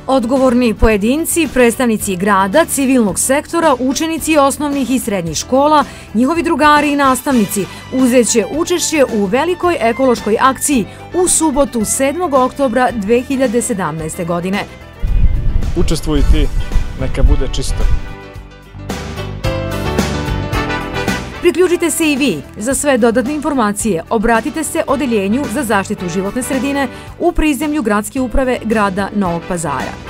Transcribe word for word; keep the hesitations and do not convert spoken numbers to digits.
Odgovorni pojedinci, predstavnici grada, civilnog sektora, učenici osnovnih i srednjih škola, njihovi drugari i nastavnici uzeće učešće u velikoj ekološkoj akciji u subotu sedmog oktobra dve hiljade sedamnaeste. godine. Učestvuj ti, neka bude čisto. Priključite se i vi. Za sve dodatne informacije obratite se Odeljenju za zaštitu životne sredine u prizemlju Gradske uprave grada Novog Pazara.